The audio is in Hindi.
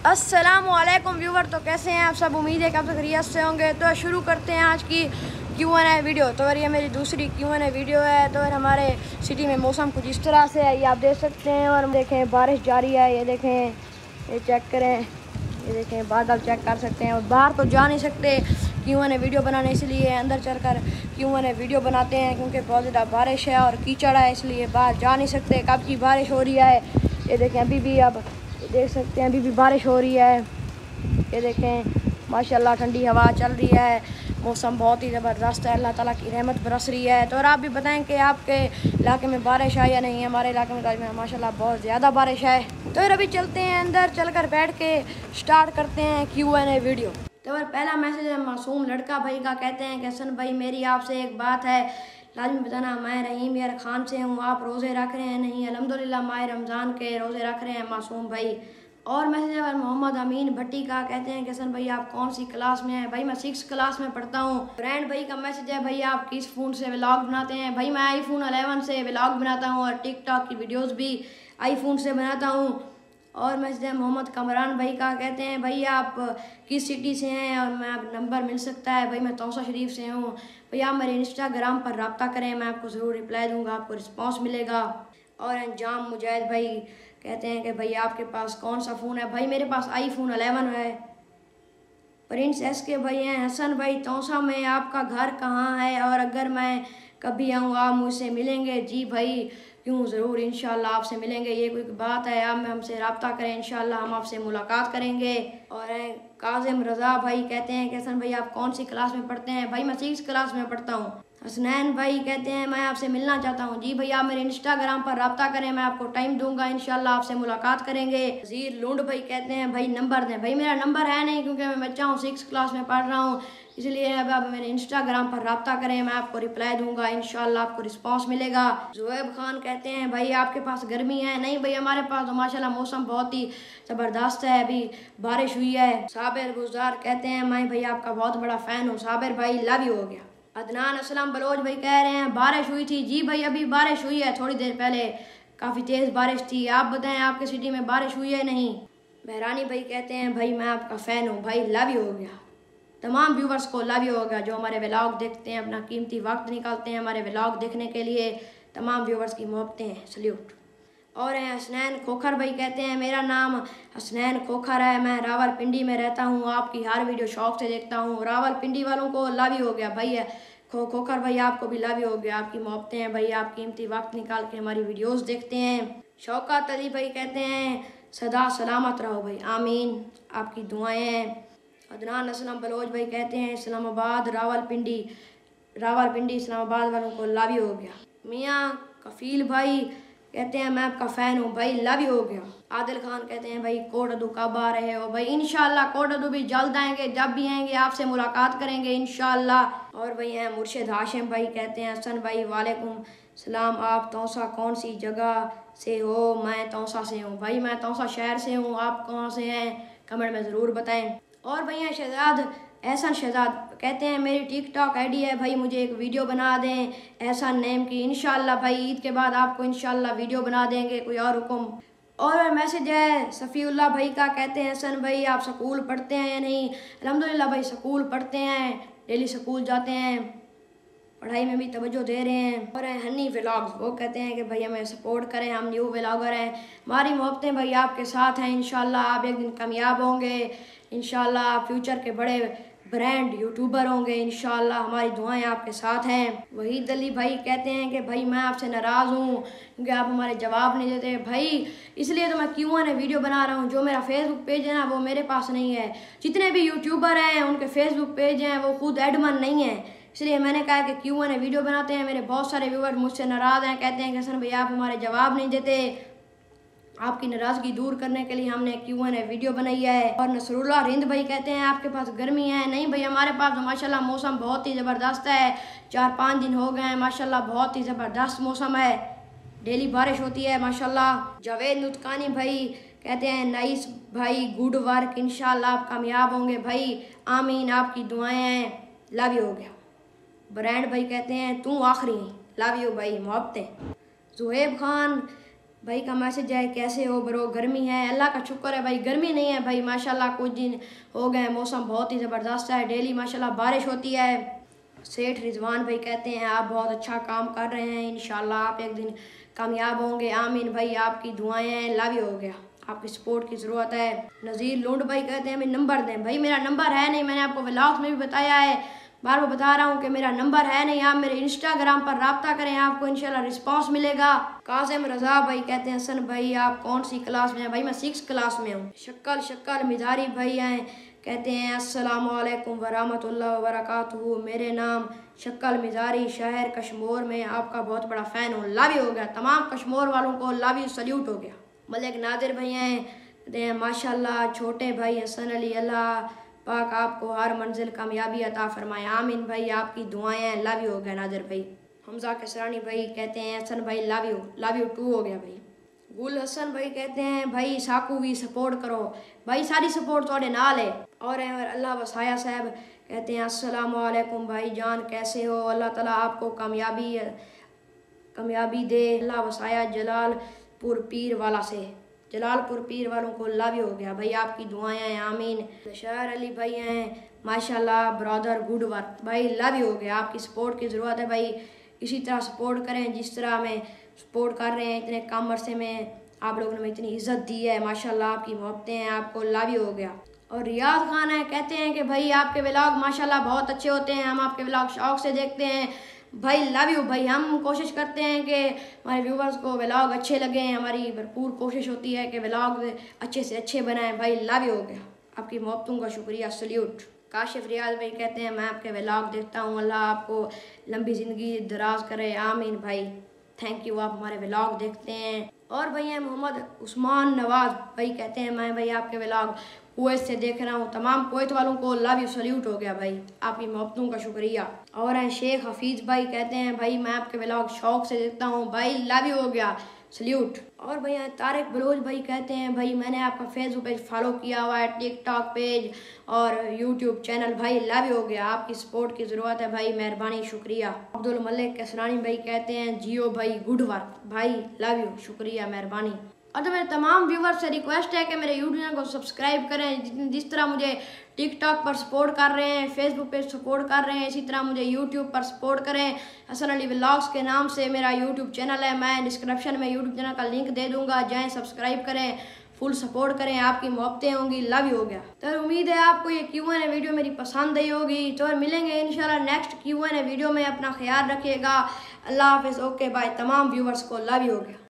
अस्सलामुअलैकुम व्यूवर, तो कैसे हैं आप सब। उम्मीद है कि आप सब खैरियत से होंगे। तो शुरू करते हैं आज की Q&A वीडियो। तो ये मेरी दूसरी Q&A वीडियो है। तो हमारे सिटी में मौसम कुछ इस तरह से है, ये आप देख सकते हैं। और देखें बारिश जारी है, ये देखें, ये चेक करें, ये देखें बादल चेक कर सकते हैं। और बाहर तो जा नहीं सकते Q&A वीडियो बनाने, इसलिए अंदर चलकर Q&A वीडियो बनाते हैं, क्योंकि बहुत ज़्यादा बारिश है और कीचड़ है, इसलिए बाहर जा नहीं सकते। कब की बारिश हो रही है, ये देखें, अभी भी आप देख सकते हैं, अभी भी बारिश हो रही है। ये देखें माशाल्लाह ठंडी हवा चल रही है, मौसम बहुत ही ज़बरदस्त है, अल्लाह ताला की रहमत बरस रही है। तो और आप भी बताएं कि आपके इलाके में बारिश है या नहीं। हमारे इलाके में माशाल्लाह बहुत ज़्यादा बारिश है। तो फिर अभी चलते हैं अंदर, चलकर बैठ के स्टार्ट करते हैं Q&A वीडियो। तो फिर पहला मैसेज है मासूम लड़का भाई का, कहते हैं कि हसन भाई मेरी आपसे एक बात है, लाजमी बताना। मैं रहीम यार खान से हूँ, आप रोज़े रख रहे हैं नहीं? अल्हम्दुलिल्लाह माह रमज़ान के रोज़े रख रहे हैं मासूम भाई। और मैसेज है मोहम्मद अमीन भट्टी का, कहते हैं कि हसन भाई आप कौन सी क्लास में हैं? भाई मैं 6 क्लास में पढ़ता हूँ। ब्रांड भाई का मैसेज है, भाई आप किस फ़ोन से व्लॉग बनाते हैं? भाई मैं आईफोन 11 से व्लॉग बनाता हूँ और टिकटॉक की वीडियोस भी आईफोन से बनाता हूँ। और मैसेज है मोहम्मद कमरान भाई का, कहते हैं भाई आप किस सिटी से हैं और मैं आप नंबर मिल सकता है? भाई मैं तौसा शरीफ से हूँ। भाई आप मेरे इंस्टाग्राम पर रब्ता करें, मैं आपको ज़रूर रिप्लाई दूँगा, आपको रिस्पॉन्स मिलेगा। और अंजाम मुजाहिद भाई कहते हैं कि भाई आपके पास कौन सा फ़ोन है? भाई मेरे पास आईफोन 11 है। प्रिंस एस के भाई हैं, हसन भाई तौसा में आपका घर कहाँ है और अगर मैं कभी आऊँ आप मुझसे मिलेंगे? जी भाई क्यों, ज़रूर इंशाल्लाह आपसे मिलेंगे। ये कोई बात है, आप हमसे रब्ता करें, इंशाल्लाह हम आपसे मुलाकात करेंगे। और काजिम रज़ा भाई कहते हैं कि हसन भाई आप कौन सी क्लास में पढ़ते हैं? भाई मैं 6 क्लास में पढ़ता हूँ। हसनैन भाई कहते हैं मैं आपसे मिलना चाहता हूँ। जी भाई आप मेरे इंस्टाग्राम पर रब्ता करें, मैं आपको टाइम दूंगा, इंशाल्लाह आपसे मुलाकात करेंगे। वज़ीर लूंड भाई कहते हैं भाई नंबर दें। भाई मेरा नंबर है नहीं, क्योंकि मैं बच्चा हूँ, 6 क्लास में पढ़ रहा हूँ, इसलिए अब आप मेरे इंस्टाग्राम पर रब्ता करें, मैं आपको रिप्लाई दूंगा, इंशाल्लाह आपको रिस्पॉन्स मिलेगा। जुएब खान कहते हैं भाई आपके पास गर्मी है? नहीं भाई हमारे पास तो माशाल्लाह मौसम बहुत ही ज़बरदस्त है, अभी बारिश हुई है। साबिर गुजार कहते हैं मैं भाई आपका बहुत बड़ा फ़ैन हूँ। साबिर भाई लव यू हो गया। अदनान असलम बलोच भाई कह रहे हैं बारिश हुई थी? जी भाई अभी बारिश हुई है, थोड़ी देर पहले काफ़ी तेज़ बारिश थी। आप बताएं आपके सिटी में बारिश हुई है नहीं? बहरानी भाई कहते हैं भाई मैं आपका फ़ैन हूँ। भाई लव यू हो गया। तमाम व्यूवर्स को लव यू हो गया जो हमारे व्लॉग देखते हैं, अपना कीमती वक्त निकालते हैं हमारे व्लॉग देखने के लिए। तमाम व्यूवर्स की मोहब्बतें हैं, सल्यूट। और हैं हसनैन खोखर भाई कहते हैं मेरा नाम हसनैन खोखर है, मैं रावलपिंडी में रहता हूँ, आपकी हर वीडियो शौक से देखता हूँ। रावलपिंडी वालों को लव यू हो गया। भाई है खोखर भाई आपको भी लव यू हो गया, आपकी मोहब्बतें हैं भाई, आप कीमती वक्त निकाल के हमारी वीडियोस देखते हैं। शौकत अली भाई कहते हैं सदा सलामत रहो भाई, आमीन, आपकी दुआएं हैं। अदनान असलम बलोच भाई कहते हैं इस्लामाबाद रावलपिंडी इस्लामाबाद वालों को लव यू हो गया। मियाँ कफील भाई कहते हैं मैं आपका फ़ैन हूँ। भाई लव यू हो गया। आदिल खान कहते हैं भाई कोटअदू कब आ रहे हो? भाई इंशाल्लाह कोटअदू भी जल्द आएंगे, जब भी आएंगे आपसे मुलाकात करेंगे इंशाल्लाह। और भाई हैं मुर्शिद हाशिम भाई कहते हैं हसन भाई वालेकुम सलाम, आप तौसा कौन सी जगह से हो? मैं तौसा से हूँ। भाई मैं तौसा शहर से हूँ, आप कहाँ से हैं? कमेंट में ज़रूर बताएं। और भैया शहजाद एहसन शहजाद कहते हैं मेरी टिकटॉक आईडी है, भाई मुझे एक वीडियो बना दें एहसन नेम की, इंशाल्लाह भाई ईद के बाद आपको इंशाल्लाह वीडियो बना देंगे, कोई और हुक्म। और मैसेज है सफ़ीउल्लाह भाई का, कहते हैं हसन भाई आप स्कूल पढ़ते हैं या नहीं? अल्हम्दुलिल्लाह भाई स्कूल पढ़ते हैं, डेली स्कूल जाते हैं, पढ़ाई में भी तवज्जो दे रहे हैं। और हनी व्लॉग्स वो कहते हैं कि भाई हमें सपोर्ट करें, हम न्यू व्लॉगर हैं, हमारी मोहब्बतें भाई आपके साथ हैं, इंशाल्लाह आप एक दिन कामयाब होंगे, इंशाल्लाह आप फ्यूचर के बड़े ब्रांड यूट्यूबर होंगे, इंशाल्लाह हमारी दुआएं आपके साथ हैं। वहीद अली भाई कहते हैं कि भाई मैं आपसे नाराज़ हूँ क्योंकि आप हमारे जवाब नहीं देते। भाई इसलिए तो मैं Q&A वीडियो बना रहा हूँ, जो मेरा फेसबुक पेज है ना वो मेरे पास नहीं है, जितने भी यूट्यूबर हैं उनके फेसबुक पेज हैं वो खुद एडमन नहीं है, इसलिए मैंने कहा कि Q&A वीडियो बनाते हैं। मेरे बहुत सारे व्यूवर मुझसे नाराज़ हैं, कहते हैं कि हसन भाई आप हमारे जवाब नहीं देते, आपकी नाराज़गी दूर करने के लिए हमने Q&A वीडियो बनाई है। और नसरुल्लाह रिंद भाई कहते हैं आपके पास गर्मी है? नहीं भाई हमारे पास तो माशाल्लाह मौसम बहुत ही ज़बरदस्त है, 4-5 दिन हो गए हैं माशाल्लाह, बहुत ही ज़बरदस्त मौसम है, डेली बारिश होती है माशाल्लाह। जावेद नुतकानी भाई कहते हैं नाइस भाई गुड वर्क, इंशाल्लाह आप कामयाब होंगे भाई, आमीन, आपकी दुआएं हैं, लव यू हो गया। ब्रांड भाई कहते हैं तू आखिरी, लव यू भाई, मोहब्बतें। जुहेब खान भाई का मैसेज है, कैसे हो ब्रो, गर्मी है? अल्लाह का शुक्र है भाई, गर्मी नहीं है भाई, माशाल्लाह कुछ दिन हो गए, मौसम बहुत ही ज़बरदस्त है, डेली माशाल्लाह बारिश होती है। सेठ रिजवान भाई कहते हैं आप बहुत अच्छा काम कर रहे हैं, इंशाल्लाह आप एक दिन कामयाब होंगे, आमीन भाई, आपकी दुआएं हैं, लव यू हो गया, आपकी सपोर्ट की ज़रूरत है। नज़ीर लुंड भाई कहते हैं हमें नंबर दें। भाई मेरा नंबर है नहीं, मैंने आपको व्लॉग्स में भी बताया है, बार बार बता रहा हूँ कि मेरा नंबर है नहीं, आप मेरे इंस्टाग्राम पर रब्ता करें, आपको इंशाल्लाह रिस्पांस मिलेगा। कासिम रजा भाई कहते हैं हसन भाई आप कौन सी क्लास में हैं? भाई मैं 6 क्लास में हूँ। शक्ल मिजारी भाई हैं, कहते हैं अस्सलाम वालेकुम वरहमतुल्लाहि वबरकातुहू, मेरे नाम शक्ल मिजारी, शहर कश्मीर में आपका बहुत बड़ा फ़ैन हूँ, लव यू हो गया, तमाम कश्मीर वालों को लव यू सल्यूट हो गया। मलिक नादिर भाई हैं, कहते हैं माशाल्लाह छोटे भाई हसन अली, अल्लाह पाक आपको हर मंजिल कामयाबी अता फरमाए, आमीन भाई, आपकी दुआएं हैं, लव यू हो गया नादिर भाई। हमजा कसरानी भाई कहते हैं हसन भाई लव यू टू हो गया भाई। गुल हसन भाई कहते हैं भाई साकू भी सपोर्ट करो, भाई सारी सपोर्ट थोड़े नाल है। और अल्लाह वसाया साहब कहते हैं अस्सलाम वालेकुम भाई जान, कैसे हो? अल्लाह ताला आपको कामयाबी दे, अल्लाह वसाया जलालपुर पीर वाला से, जलालपुर पीर वालों को लव यू हो गया भाई, आपकी दुआएं हैं, आमीन। शहर अली भाई हैं माशाल्लाह ब्रदर गुड वर्क, भाई लव यू हो गया, आपकी सपोर्ट की ज़रूरत है भाई, इसी तरह सपोर्ट करें जिस तरह हमें सपोर्ट कर रहे हैं, इतने कम अरसे में आप लोगों ने हमें इतनी इज्जत दी है, माशाल्लाह आपकी मोहब्बतें हैं, आपको लव यू हो गया। और रियाज खान है, कहते हैं कि भाई आपके व्लॉग माशाल्लाह बहुत अच्छे होते हैं, हम आपके व्लॉग शौक से देखते हैं, भाई लव यू भाई, हम कोशिश करते हैं कि हमारे व्यूवर्स को व्लॉग अच्छे लगें, हमारी भरपूर कोशिश होती है कि व्लॉग अच्छे से अच्छे बनाएं, भाई लव यू हो गया, आपकी मोहब्बतों का शुक्रिया, सल्यूट। काशिफ रियाज भाई कहते हैं मैं आपके व्लॉग देखता हूँ, अल्लाह आपको लंबी ज़िंदगी दराज करे, आमीन भाई, थैंक यू, आप हमारे व्लॉग देखते हैं। और भाई हैं मोहम्मद उस्मान नवाज भाई कहते हैं मैं भाई आपके व्लॉग कुवैत से देख रहा हूँ, तमाम कुवैत वालों को लव यू सल्यूट हो गया भाई, आपकी मोहब्बतों का शुक्रिया। और हैं शेख हफीज़ भाई कहते हैं भाई मैं आपके व्लॉग शौक से देखता हूँ, भाई लव यू हो गया, सल्यूट। और भैया तारिक बलोच भाई कहते हैं भाई मैंने आपका फेसबुक पेज फॉलो किया हुआ है, टिकटॉक पेज और यूट्यूब चैनल, भाई लव यू हो गया, आपकी सपोर्ट की ज़रूरत है भाई, मेहरबानी शुक्रिया। अब्दुल मलिक कसरानी भाई कहते हैं जियो भाई गुड वर्क, भाई लव यू, शुक्रिया, मेहरबानी। और तो मेरे तमाम व्यूवर्स से रिक्वेस्ट है कि मेरे यूट्यूब चैनल को सब्सक्राइब करें, जिस तरह मुझे टिकटॉक पर सपोर्ट कर रहे हैं, फेसबुक पे सपोर्ट कर रहे हैं, इसी तरह मुझे यूट्यूब पर सपोर्ट करें। हसन अली व्लॉग्स के नाम से मेरा यूट्यूब चैनल है, मैं डिस्क्रिप्शन में यूट्यूब चैनल का लिंक दे दूंगा, जाएँ सब्सक्राइब करें, फुल सपोर्ट करें, आपकी मोहब्बतें होंगी, लव यू हो गया। तो उम्मीद है आपको ये Q&A वीडियो मेरी पसंद आई होगी, तो मिलेंगे इंशाल्लाह नेक्स्ट Q&A वीडियो में, अपना ख्याल रखिएगा, अल्लाह हाफिज़, ओके बाय, तमाम व्यूवर्स को लव यू हो गया।